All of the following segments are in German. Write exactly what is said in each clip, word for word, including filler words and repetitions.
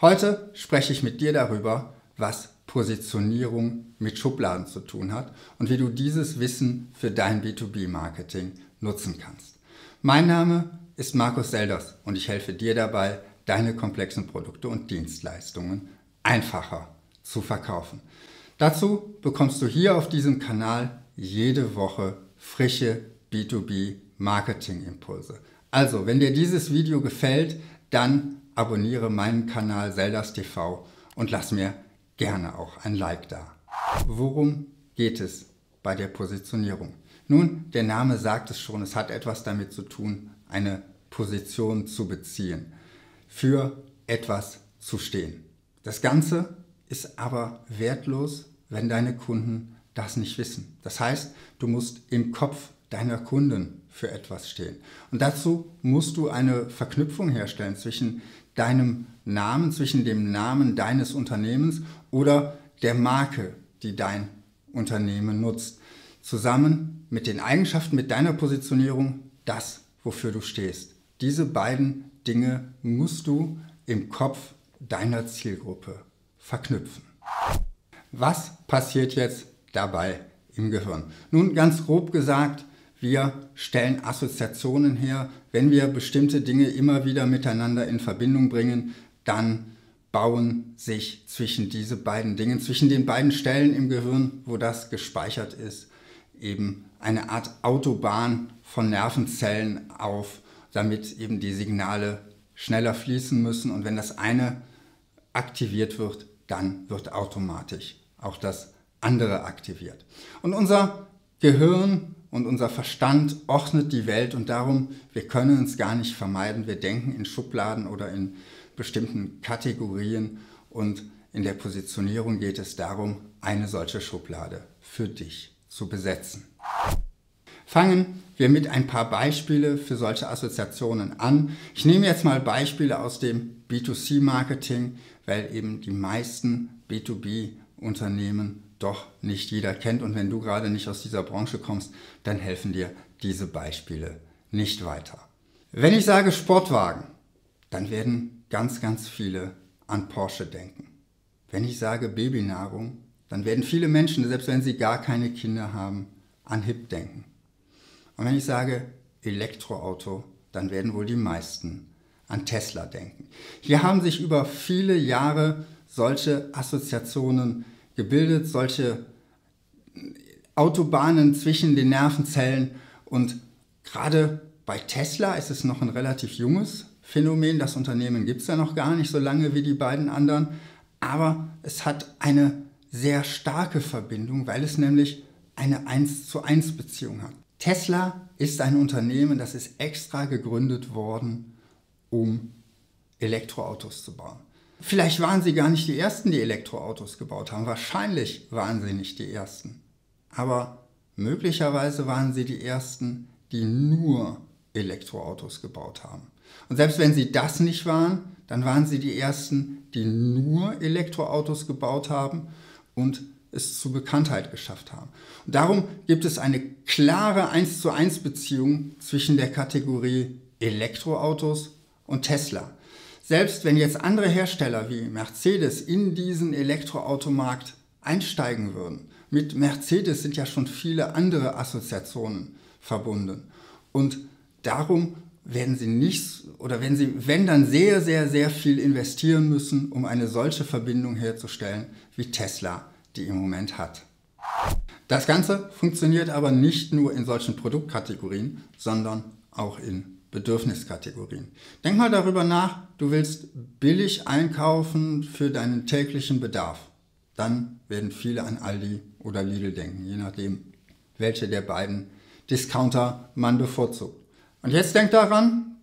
Heute spreche ich mit dir darüber, was Positionierung mit Schubladen zu tun hat und wie du dieses Wissen für dein B zwei B-Marketing nutzen kannst. Mein Name ist Markus Selders und ich helfe dir dabei, deine komplexen Produkte und Dienstleistungen einfacher zu verkaufen. Dazu bekommst du hier auf diesem Kanal jede Woche frische B zwei B-Marketing-Impulse. Also, wenn dir dieses Video gefällt, dann abonniere meinen Kanal Selders T V und lass mir gerne auch ein Like da. Worum geht es bei der Positionierung? Nun, der Name sagt es schon, es hat etwas damit zu tun, eine Position zu beziehen, für etwas zu stehen. Das Ganze ist aber wertlos, wenn deine Kunden das nicht wissen. Das heißt, du musst im Kopf deiner Kunden für etwas stehen. Und dazu musst du eine Verknüpfung herstellen zwischen deinem Namen, zwischen dem Namen deines Unternehmens oder der Marke, die dein Unternehmen nutzt, zusammen mit den Eigenschaften, mit deiner Positionierung, das, wofür du stehst. Diese beiden Dinge musst du im Kopf deiner Zielgruppe verknüpfen. Was passiert jetzt dabei im Gehirn? Nun, ganz grob gesagt, wir stellen Assoziationen her. Wenn wir bestimmte Dinge immer wieder miteinander in Verbindung bringen, dann bauen sich zwischen diese beiden Dingen, zwischen den beiden Stellen im Gehirn, wo das gespeichert ist, eben eine Art Autobahn von Nervenzellen auf, damit eben die Signale schneller fließen müssen. Und wenn das eine aktiviert wird, dann wird automatisch auch das andere aktiviert. Und unser Gehirn und unser Verstand ordnet die Welt und darum, wir können es gar nicht vermeiden. Wir denken in Schubladen oder in bestimmten Kategorien und in der Positionierung geht es darum, eine solche Schublade für dich zu besetzen. Fangen wir mit ein paar Beispiele für solche Assoziationen an. Ich nehme jetzt mal Beispiele aus dem B zwei C-Marketing, weil eben die meisten B zwei B-Unternehmen doch nicht jeder kennt. Und wenn du gerade nicht aus dieser Branche kommst, dann helfen dir diese Beispiele nicht weiter. Wenn ich sage Sportwagen, dann werden ganz, ganz viele an Porsche denken. Wenn ich sage Babynahrung, dann werden viele Menschen, selbst wenn sie gar keine Kinder haben, an Hip denken. Und wenn ich sage Elektroauto, dann werden wohl die meisten an Tesla denken. Hier haben sich über viele Jahre solche Assoziationen gebildet, solche Autobahnen zwischen den Nervenzellen und gerade bei Tesla ist es noch ein relativ junges Phänomen. Das Unternehmen gibt es ja noch gar nicht so lange wie die beiden anderen, aber es hat eine sehr starke Verbindung, weil es nämlich eine eins zu eins Beziehung hat. Tesla ist ein Unternehmen, das ist extra gegründet worden, um Elektroautos zu bauen. Vielleicht waren sie gar nicht die Ersten, die Elektroautos gebaut haben. Wahrscheinlich waren sie nicht die Ersten. Aber möglicherweise waren sie die Ersten, die nur Elektroautos gebaut haben. Und selbst wenn sie das nicht waren, dann waren sie die Ersten, die nur Elektroautos gebaut haben und es zur Bekanntheit geschafft haben. Und darum gibt es eine klare eins zu eins Beziehung zwischen der Kategorie Elektroautos und Tesla. Selbst wenn jetzt andere Hersteller wie Mercedes in diesen Elektroautomarkt einsteigen würden, mit Mercedes sind ja schon viele andere Assoziationen verbunden. Und darum werden sie nicht, oder wenn sie, wenn dann sehr, sehr, sehr viel investieren müssen, um eine solche Verbindung herzustellen, wie Tesla die im Moment hat. Das Ganze funktioniert aber nicht nur in solchen Produktkategorien, sondern auch in Bedürfniskategorien. Denk mal darüber nach, du willst billig einkaufen für deinen täglichen Bedarf. Dann werden viele an Aldi oder Lidl denken, je nachdem, welche der beiden Discounter man bevorzugt. Und jetzt denk daran,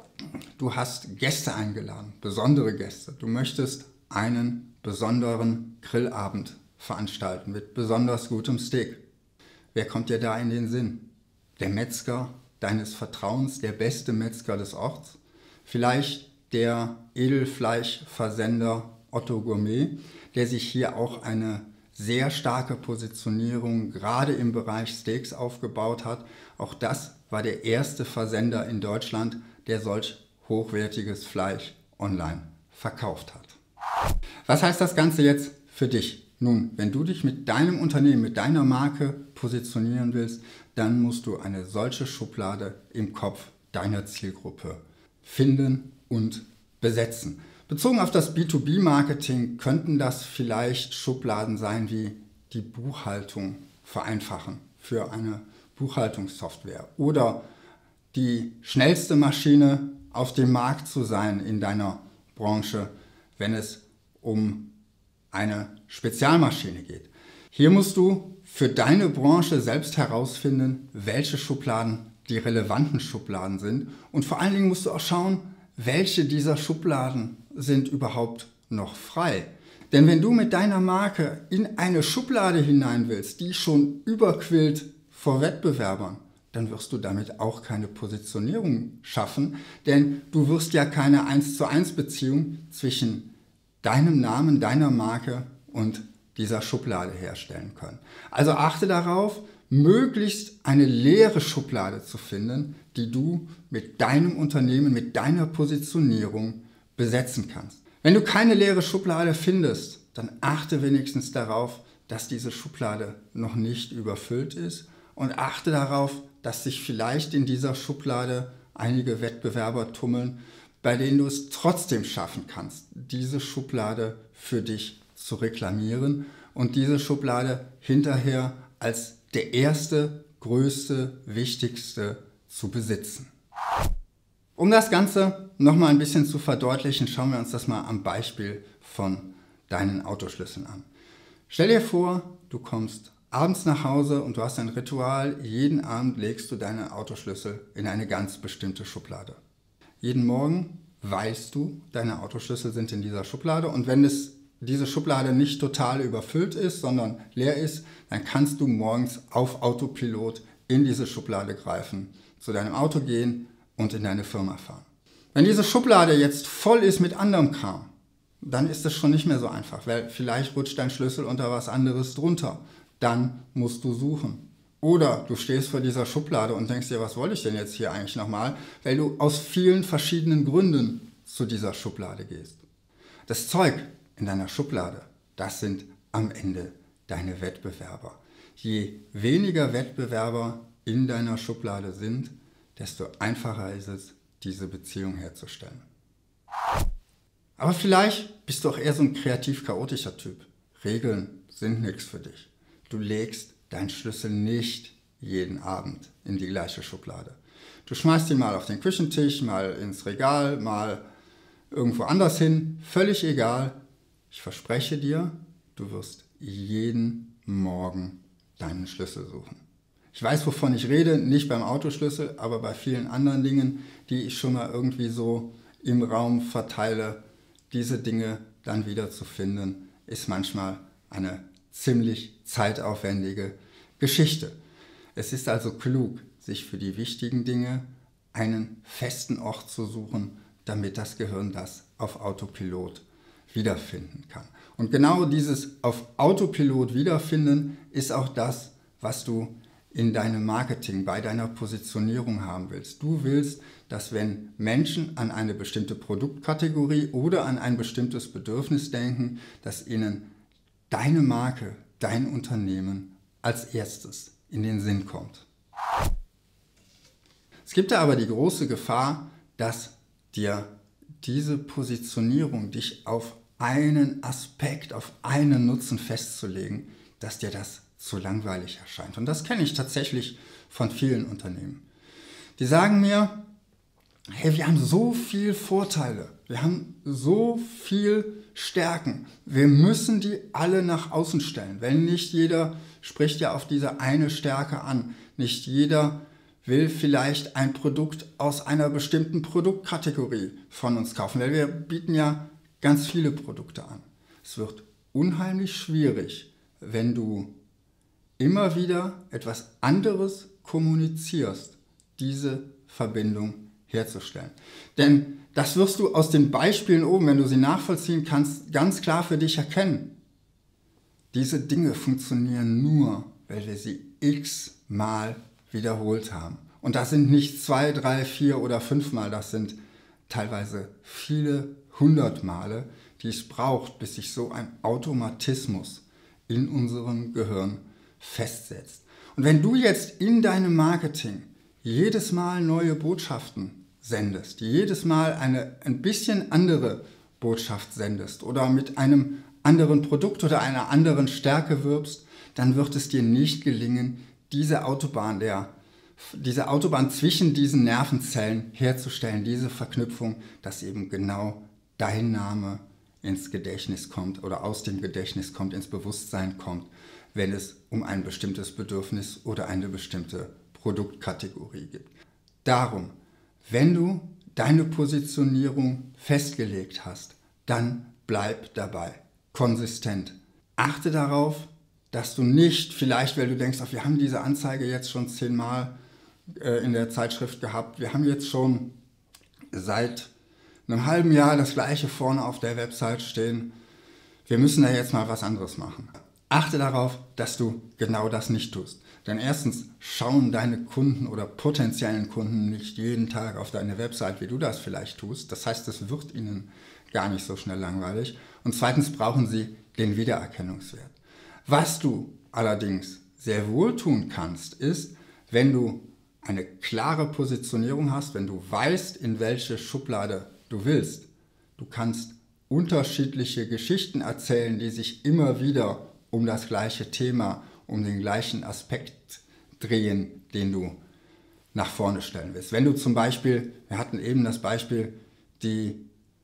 du hast Gäste eingeladen, besondere Gäste. Du möchtest einen besonderen Grillabend veranstalten mit besonders gutem Steak. Wer kommt dir da in den Sinn? Der Metzger deines Vertrauens, der beste Metzger des Orts? Vielleicht der Edelfleischversender Otto Gourmet, der sich hier auch eine sehr starke Positionierung gerade im Bereich Steaks aufgebaut hat. Auch das war der erste Versender in Deutschland, der solch hochwertiges Fleisch online verkauft hat. Was heißt das Ganze jetzt für dich? Nun, wenn du dich mit deinem Unternehmen, mit deiner Marke positionieren willst, dann musst du eine solche Schublade im Kopf deiner Zielgruppe finden und besetzen. Bezogen auf das B zwei B Marketing könnten das vielleicht Schubladen sein wie die Buchhaltung vereinfachen für eine Buchhaltungssoftware oder die schnellste Maschine auf dem Markt zu sein in deiner Branche, wenn es um eine Spezialmaschine geht. Hier musst du für deine Branche selbst herausfinden, welche Schubladen die relevanten Schubladen sind und vor allen Dingen musst du auch schauen, welche dieser Schubladen sind überhaupt noch frei. Denn wenn du mit deiner Marke in eine Schublade hinein willst, die schon überquillt vor Wettbewerbern, dann wirst du damit auch keine Positionierung schaffen, denn du wirst ja keine eins zu eins Beziehung zwischen deinem Namen, deiner Marke und dieser Schublade herstellen können. Also achte darauf, möglichst eine leere Schublade zu finden, die du mit deinem Unternehmen, mit deiner Positionierung besetzen kannst. Wenn du keine leere Schublade findest, dann achte wenigstens darauf, dass diese Schublade noch nicht überfüllt ist und achte darauf, dass sich vielleicht in dieser Schublade einige Wettbewerber tummeln, bei denen du es trotzdem schaffen kannst, diese Schublade für dich zu reklamieren und diese Schublade hinterher als der erste, größte, wichtigste zu besitzen. Um das Ganze nochmal ein bisschen zu verdeutlichen, schauen wir uns das mal am Beispiel von deinen Autoschlüsseln an. Stell dir vor, du kommst abends nach Hause und du hast ein Ritual. Jeden Abend legst du deine Autoschlüssel in eine ganz bestimmte Schublade. Jeden Morgen weißt du, deine Autoschlüssel sind in dieser Schublade und wenn es diese Schublade nicht total überfüllt ist, sondern leer ist, dann kannst du morgens auf Autopilot in diese Schublade greifen, zu deinem Auto gehen und in deine Firma fahren. Wenn diese Schublade jetzt voll ist mit anderem Kram, dann ist es schon nicht mehr so einfach, weil vielleicht rutscht dein Schlüssel unter was anderes drunter. Dann musst du suchen. Oder du stehst vor dieser Schublade und denkst dir, was wollte ich denn jetzt hier eigentlich nochmal, weil du aus vielen verschiedenen Gründen zu dieser Schublade gehst. Das Zeug in deiner Schublade, das sind am Ende deine Wettbewerber. Je weniger Wettbewerber in deiner Schublade sind, desto einfacher ist es, diese Beziehung herzustellen. Aber vielleicht bist du auch eher so ein kreativ-chaotischer Typ. Regeln sind nichts für dich. Du legst deinen Schlüssel nicht jeden Abend in die gleiche Schublade. Du schmeißt ihn mal auf den Küchentisch, mal ins Regal, mal irgendwo anders hin. Völlig egal. Ich verspreche dir, du wirst jeden Morgen deinen Schlüssel suchen. Ich weiß, wovon ich rede, nicht beim Autoschlüssel, aber bei vielen anderen Dingen, die ich schon mal irgendwie so im Raum verteile. Diese Dinge dann wieder zu finden, ist manchmal eine ziemlich zeitaufwendige Geschichte. Es ist also klug, sich für die wichtigen Dinge einen festen Ort zu suchen, damit das Gehirn das auf Autopilot wiederfinden kann. Und genau dieses auf Autopilot wiederfinden ist auch das, was du in deinem Marketing, bei deiner Positionierung haben willst. Du willst, dass wenn Menschen an eine bestimmte Produktkategorie oder an ein bestimmtes Bedürfnis denken, dass ihnen deine Marke, dein Unternehmen als erstes in den Sinn kommt. Es gibt da aber die große Gefahr, dass dir diese Positionierung, dich auf einen Aspekt, auf einen Nutzen festzulegen, dass dir das zu langweilig erscheint. Und das kenne ich tatsächlich von vielen Unternehmen. Die sagen mir, hey, wir haben so viele Vorteile, wir haben so viel Stärken, wir müssen die alle nach außen stellen. Wenn nicht jeder spricht ja auf diese eine Stärke an, nicht jeder will vielleicht ein Produkt aus einer bestimmten Produktkategorie von uns kaufen, weil wir bieten ja ganz viele Produkte an. Es wird unheimlich schwierig, wenn du immer wieder etwas anderes kommunizierst, diese Verbindung herzustellen. Denn das wirst du aus den Beispielen oben, wenn du sie nachvollziehen kannst, ganz klar für dich erkennen. Diese Dinge funktionieren nur, weil wir sie x-mal wiederholt haben. Und das sind nicht zwei, drei, vier oder fünf Mal, das sind teilweise viele hundert Male, die es braucht, bis sich so ein Automatismus in unserem Gehirn festsetzt. Und wenn du jetzt in deinem Marketing jedes Mal neue Botschaften sendest, jedes Mal eine ein bisschen andere Botschaft sendest oder mit einem anderen Produkt oder einer anderen Stärke wirbst, dann wird es dir nicht gelingen, diese Autobahn, der, diese Autobahn zwischen diesen Nervenzellen herzustellen, diese Verknüpfung, dass eben genau dein Name ins Gedächtnis kommt oder aus dem Gedächtnis kommt, ins Bewusstsein kommt, wenn es um ein bestimmtes Bedürfnis oder eine bestimmte Produktkategorie geht. Darum, wenn du deine Positionierung festgelegt hast, dann bleib dabei, konsistent. Achte darauf, dass du nicht, vielleicht weil du denkst, ach, wir haben diese Anzeige jetzt schon zehnmal äh, in der Zeitschrift gehabt, wir haben jetzt schon seit einem halben Jahr das gleiche vorne auf der Website stehen, wir müssen da jetzt mal was anderes machen. Achte darauf, dass du genau das nicht tust. Denn erstens schauen deine Kunden oder potenziellen Kunden nicht jeden Tag auf deine Website, wie du das vielleicht tust. Das heißt, es wird ihnen gar nicht so schnell langweilig. Und zweitens brauchen sie den Wiedererkennungswert. Was du allerdings sehr wohl tun kannst, ist, wenn du eine klare Positionierung hast, wenn du weißt, in welche Schublade du willst. Du kannst unterschiedliche Geschichten erzählen, die sich immer wieder um das gleiche Thema, um den gleichen Aspekt drehen, den du nach vorne stellen willst. Wenn du zum Beispiel, wir hatten eben das Beispiel, die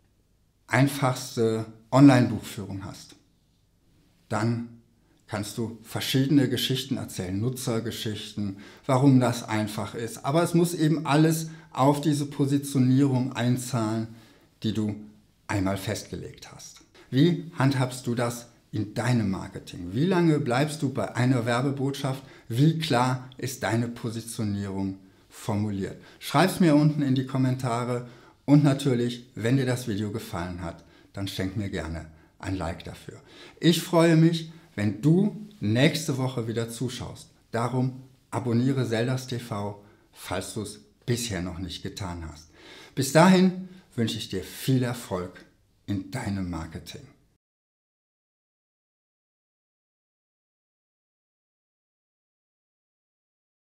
einfachste Online-Buchführung hast, dann kannst du verschiedene Geschichten erzählen, Nutzergeschichten, warum das einfach ist. Aber es muss eben alles auf diese Positionierung einzahlen, die du einmal festgelegt hast. Wie handhabst du das in deinem Marketing? Wie lange bleibst du bei einer Werbebotschaft? Wie klar ist deine Positionierung formuliert? Schreib es mir unten in die Kommentare und natürlich, wenn dir das Video gefallen hat, dann schenk mir gerne ein Like dafür. Ich freue mich, wenn du nächste Woche wieder zuschaust. Darum abonniere Seldas T V, falls du es bisher noch nicht getan hast. Bis dahin wünsche ich dir viel Erfolg in deinem Marketing.